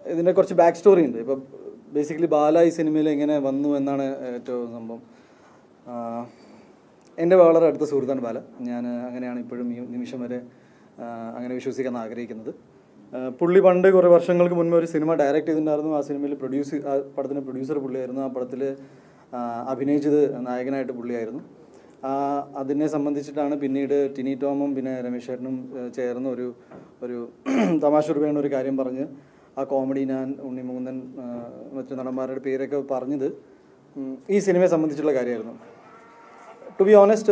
ഇതിൻ്റെ കുറച്ച് back story ഉണ്ട്. ഇപ്പോൾ ബേസിക്കലി ബാല ഈ സിനിമയിൽ എങ്ങനെ വന്നു എന്നാണ് ഏറ്റവും സംഭവം. എൻ്റെ വളരെ അടുത്ത സുഹൃത്താണ് ബാല. ഞാൻ അങ്ങനെയാണ് ഇപ്പോഴും ഈ നിമിഷം വരെ അങ്ങനെ വിശ്വസിക്കാൻ ആഗ്രഹിക്കുന്നത്. പുള്ളി പണ്ട് കുറേ വർഷങ്ങൾക്ക് മുൻപ് ഒരു സിനിമ ഡയറക്റ്റ് ചെയ്തിട്ടുണ്ടായിരുന്നു. ആ സിനിമയിൽ ആ പടത്തിൻ്റെ പ്രൊഡ്യൂസർ പുള്ളിയായിരുന്നു. ആ പടത്തിൽ അഭിനയിച്ചത് നായകനായിട്ട് പുള്ളിയായിരുന്നു. അതിനെ സംബന്ധിച്ചിട്ടാണ് പിന്നീട് ടിനി ടോമും പിന്നെ രമേശ് ചേട്ടനും ചേർന്ന് ഒരു തമാശ രൂപേണ ഒരു കാര്യം പറഞ്ഞ് ആ കോമഡി ഞാൻ ഉണ്ണി മുകുന്ദൻ മറ്റു നടന്മാരുടെ പേരൊക്കെ പറഞ്ഞത് ഈ സിനിമയെ സംബന്ധിച്ചുള്ള കാര്യമായിരുന്നു. ടു ബി ഓണസ്റ്റ്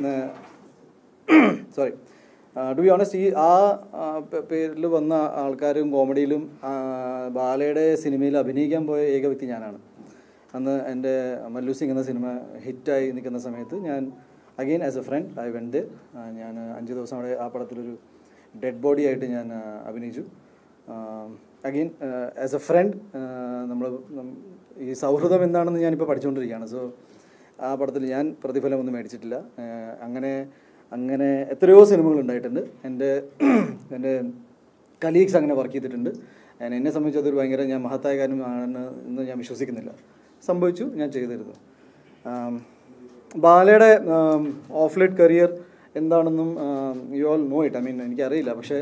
ഈ പേരിൽ വന്ന ആൾക്കാരും കോമഡിയിലും ബാലയുടെ സിനിമയിൽ അഭിനയിക്കാൻ പോയ ഏക വ്യക്തി ഞാനാണ്. അന്ന് എൻ്റെ മല്ലു സിംഗ് എന്ന സിനിമ ഹിറ്റായി നിൽക്കുന്ന സമയത്ത് ഞാൻ again as a friend I went. ഞാൻ 5 ദിവസം അവിടെ ആ പടത്തിലൊരു ഡെഡ് ബോഡി ആയിട്ട് ഞാൻ അഭിനയിച്ചു. അഗെയിൻ ആസ് എ ഫ്രണ്ട് നമ്മൾ ഈ സൗഹൃദം എന്താണെന്ന് ഞാനിപ്പോൾ പഠിച്ചുകൊണ്ടിരിക്കുകയാണ്. സോ ആ പടത്തിൽ ഞാൻ പ്രതിഫലമൊന്നും മേടിച്ചിട്ടില്ല. അങ്ങനെ എത്രയോ സിനിമകൾ ഉണ്ടായിട്ടുണ്ട്. എൻ്റെ കലീഗ്സ് അങ്ങനെ വർക്ക് ചെയ്തിട്ടുണ്ട്. എന്നെ സംബന്ധിച്ച് അതൊരു ഭയങ്കര ഞാൻ മഹത്തായ കാര്യമാണ് എന്ന് ഞാൻ വിശ്വസിക്കുന്നില്ല. സംഭവിച്ചു, ഞാൻ ചെയ്തിരുന്നു. ബാലയുടെ ഓഫ് ലൈറ്റ് കരിയർ എന്താണെന്നും യു ഓൾ നോ ഇറ്റ്. എനിക്കറിയില്ല. പക്ഷേ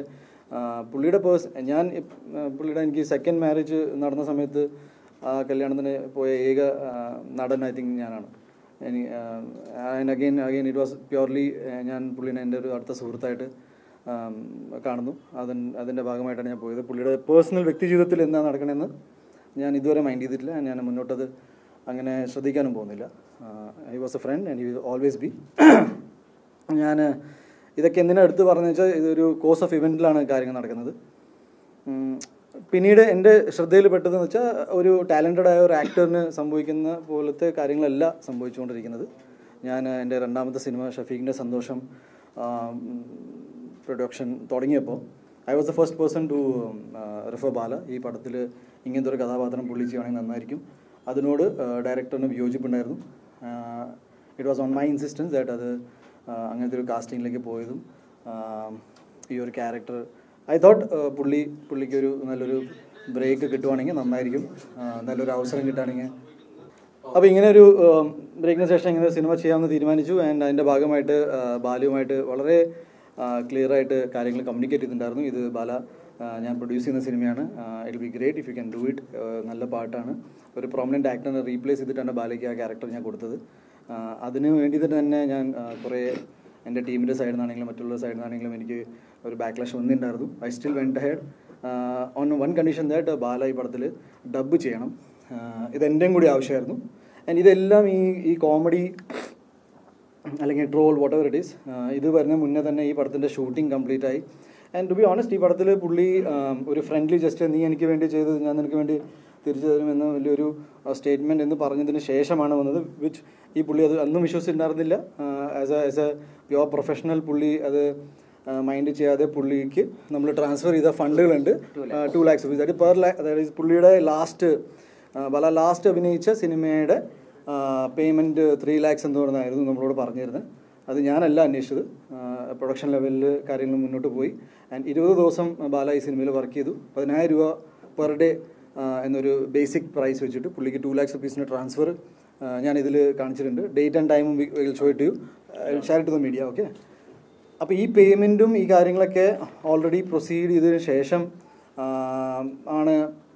പുള്ളിയുടെ എനിക്ക് സെക്കൻഡ് മാരേജ് നടന്ന സമയത്ത് ആ കല്യാണത്തിന് പോയ ഏക നടൻ ഐ തിങ്ക് ഞാനാണ്. അഗെയിൻ ഇറ്റ് വാസ് പ്യുവർലി ഞാൻ പുള്ളിനെ എൻ്റെ ഒരു അടുത്ത സുഹൃത്തായിട്ട് കാണുന്നു. അതിൻ്റെ ഭാഗമായിട്ടാണ് ഞാൻ പോയത്. പുള്ളിയുടെ പേഴ്സണൽ വ്യക്തി ജീവിതത്തിൽ എന്താ നടക്കണമെന്ന് ഞാൻ ഇതുവരെ മൈൻഡ് ചെയ്തിട്ടില്ല. ഞാൻ മുന്നോട്ടത് അങ്ങനെ ശ്രദ്ധിക്കാനും പോകുന്നില്ല. He was a friend and he will always be. ഞാൻ ഇതൊക്കെ എന്തിനാണ് എടുത്ത് പറഞ്ഞു വെച്ചാൽ ഇതൊരു കോഴ്സ് ഓഫ് ഇവൻറ്റിലാണ് കാര്യങ്ങൾ നടക്കുന്നത്. പിന്നീട് എൻ്റെ ശ്രദ്ധയിൽപ്പെട്ടതെന്ന് വെച്ചാൽ ഒരു ടാലൻറ്റഡായ ഒരു ആക്ടറിന് സംഭവിക്കുന്ന പോലത്തെ കാര്യങ്ങളല്ല സംഭവിച്ചുകൊണ്ടിരിക്കുന്നത്. ഞാൻ എൻ്റെ രണ്ടാമത്തെ സിനിമ ഷഫീഖിൻ്റെ സന്തോഷം പ്രൊഡക്ഷൻ തുടങ്ങിയപ്പോൾ I was the first person to refer Bala. ഈ പടത്തിൽ ഇങ്ങനത്തെ ഒരു കഥാപാത്രം പുള്ളി ചെയ്യുകയാണെങ്കിൽ നന്നായിരിക്കും. അതിനോട് ഡയറക്ടറിന് വിയോജിപ്പുണ്ടായിരുന്നു. It was on my insistence that അത് അങ്ങനത്തെ ഒരു കാസ്റ്റിങ്ങിലേക്ക് പോയതും ഈ ഒരു ക്യാരക്ടർ ഐ തോട്ട് പുള്ളിക്കൊരു നല്ലൊരു ബ്രേക്ക് കിട്ടുവാണെങ്കിൽ നന്നായിരിക്കും, നല്ലൊരു അവസരം കിട്ടുകയാണെങ്കിൽ. അപ്പോൾ ഇങ്ങനെ ഒരു ബ്രേക്കിന് ശേഷം ഇങ്ങനെ സിനിമ ചെയ്യാമെന്ന് തീരുമാനിച്ചു. ആൻഡ് അതിൻ്റെ ഭാഗമായിട്ട് ബാലുവുമായിട്ട് വളരെ ക്ലിയറായിട്ട് കാര്യങ്ങൾ കമ്മ്യൂണിക്കേറ്റ് ചെയ്തിട്ടുണ്ടായിരുന്നു. ഇത് ബാല ഞാൻ പ്രൊഡ്യൂസ് ചെയ്യുന്ന സിനിമയാണ്, it will be great if you can do it. നല്ല പാട്ടാണ്. ഒരു പ്രോമിനൻറ്റ് ആക്ടറിനെ റീപ്ലേസ് ചെയ്തിട്ടാണ് ബാലയ്ക്ക് ആ ക്യാരക്ടർ ഞാൻ കൊടുത്തത്. അതിന് വേണ്ടിയിട്ട് തന്നെ ഞാൻ കുറേ എൻ്റെ ടീമിൻ്റെ സൈഡിൽ നിന്നാണെങ്കിലും മറ്റുള്ള സൈഡിൽ നിന്നാണെങ്കിലും എനിക്ക് ഒരു ബാക്ക്ലാഷ് വന്നിട്ടുണ്ടായിരുന്നു. I still went ahead on one condition that Bala ഈ പടത്തിൽ ഡബ് ചെയ്യണം. ഇതെൻ്റെയും കൂടി ആവശ്യമായിരുന്നു. ആൻഡ് ഇതെല്ലാം ഈ കോമഡി അല്ലെങ്കിൽ troll whatever it is ഇത് വരുന്ന മുന്നേ തന്നെ ഈ പടത്തിൻ്റെ ഷൂട്ടിംഗ് കംപ്ലീറ്റ് ആയി. ആൻഡ് ടു ബി ഓണസ്റ്റ് ഈ പടത്തിൽ പുള്ളി ഒരു ഫ്രണ്ട്ലി ജസ്റ്റ് നീ എനിക്ക് വേണ്ടി ചെയ്തത് ഞാൻ നിനക്ക് വേണ്ടി തിരിച്ചു തരുമെന്ന് വലിയൊരു സ്റ്റേറ്റ്മെൻറ്റ് എന്ന് പറഞ്ഞതിന് ശേഷമാണ് വന്നത്. വിച്ച് ഈ പുള്ളി അത് അന്നും വിശ്വസിച്ചിട്ടുണ്ടായിരുന്നില്ല. ആസ് എ പ്യുവർ പ്രൊഫഷണൽ പുള്ളി അത് മൈൻഡ് ചെയ്യാതെ പുള്ളിക്ക് നമ്മൾ ട്രാൻസ്ഫർ ചെയ്ത ഫണ്ടുകളുണ്ട് 2 lakhs rupees. അത് പെർ ലാക്ക്, അതായത് പുള്ളിയുടെ ബല ലാസ്റ്റ് അഭിനയിച്ച സിനിമയുടെ പേയ്മെൻറ്റ് 3 lakhs എന്ന് പറഞ്ഞായിരുന്നു നമ്മളോട് പറഞ്ഞിരുന്നത്. അത് ഞാനല്ല അന്വേഷിച്ചത്. പ്രൊഡക്ഷൻ ലെവലിൽ കാര്യങ്ങൾ മുന്നോട്ട് പോയി. ആൻഡ് 20 ദിവസം ബാല ഈ സിനിമയിൽ വർക്ക് ചെയ്തു. 10,000 രൂപ പെർ ഡേ എന്നൊരു ബേസിക് പ്രൈസ് വെച്ചിട്ട് പുള്ളിക്ക് 2 lakhs rupees ട്രാൻസ്ഫർ ഞാനിതിൽ കാണിച്ചിട്ടുണ്ട്. ഡേറ്റ് ആൻഡ് ടൈമും will show it you, share it to the media. Okay. അപ്പോൾ ഈ പേയ്മെൻറ്റും ഈ കാര്യങ്ങളൊക്കെ ഓൾറെഡി പ്രൊസീഡ് ചെയ്തതിന് ശേഷം ആണ്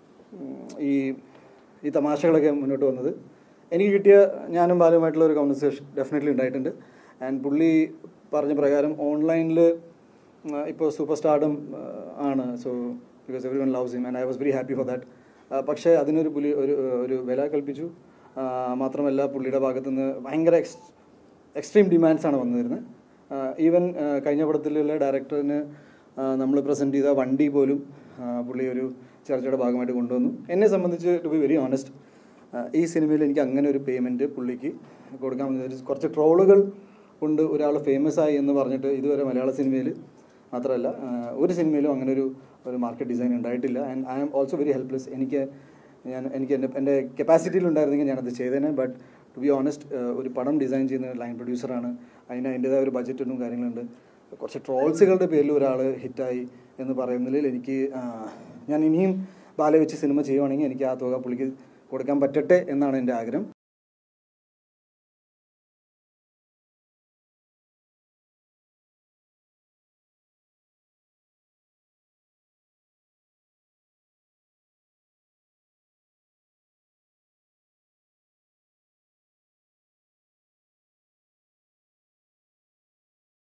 ഈ തമാശകളൊക്കെ മുന്നോട്ട് വന്നത്. എനിക്ക് കിട്ടിയ ഞാനും ബാലുമായിട്ടുള്ള ഒരു കോൺവെർസേഷൻ ഡെഫിനറ്റ്ലി ഉണ്ടായിട്ടുണ്ട്. ആൻഡ് പുള്ളി പറഞ്ഞ പ്രകാരം ഓൺലൈനിൽ ഇപ്പോൾ സൂപ്പർ സ്റ്റാർഡം ആണ്. So because everyone loves him and I was very happy for that. പക്ഷേ അതിനൊരു ഒരു വില കൽപ്പിച്ചു. മാത്രമല്ല പുള്ളിയുടെ ഭാഗത്തുനിന്ന് ഭയങ്കര എക്സ്ട്രീം ഡിമാൻഡ്സാണ് വന്നിരുന്നത്. ഈവൻ കഴിഞ്ഞ പടത്തിലുള്ള ഡയറക്ടറിന് നമ്മൾ പ്രസൻറ്റ് ചെയ്ത വണ്ടി പോലും പുള്ളി ഒരു ചർച്ചയുടെ ഭാഗമായിട്ട് കൊണ്ടുവന്നു. എന്നെ സംബന്ധിച്ച് ടു ബി വെരി ഓണസ്റ്റ് ഈ സിനിമയിൽ എനിക്ക് അങ്ങനെ ഒരു പേയ്മെൻറ്റ് പുള്ളിക്ക് കൊടുക്കാൻ പറ്റുന്ന കുറച്ച് ട്രോളുകൾ കൊണ്ട് ഒരാൾ ഫേമസ് ആയി എന്ന് പറഞ്ഞിട്ട് ഇതുവരെ മലയാള സിനിമയിൽ മാത്രമല്ല ഒരു സിനിമയിലും അങ്ങനെ ഒരു മാർക്കറ്റ് ഡിസൈൻ ഉണ്ടായിട്ടില്ല. And I am also very helpless. എനിക്ക് എൻ്റെ കപ്പാസിറ്റിയിലുണ്ടായിരുന്നെങ്കിൽ ഞാനത് ചെയ്തേനെ. ബട്ട് ടു ബി ഓണസ്റ്റ് ഒരു പടം ഡിസൈൻ ചെയ്യുന്ന ലൈൻ പ്രൊഡ്യൂസറാണ്. അതിൻ്റേതായ ഒരു ബഡ്ജറ്റും കാര്യങ്ങളുണ്ട്. കുറച്ച് ട്രോൾസുകളുടെ പേരിൽ ഒരാൾ ഹിറ്റായി എന്ന് പറയുന്നതിൽ എനിക്ക് ഞാൻ ഇനിയും ബാലയെ വെച്ച് സിനിമ ചെയ്യുവാണെങ്കിൽ എനിക്ക് ആ തുക പുള്ളിക്ക് കൊടുക്കാൻ പറ്റട്ടെ എന്നാണ് എൻ്റെ ആഗ്രഹം.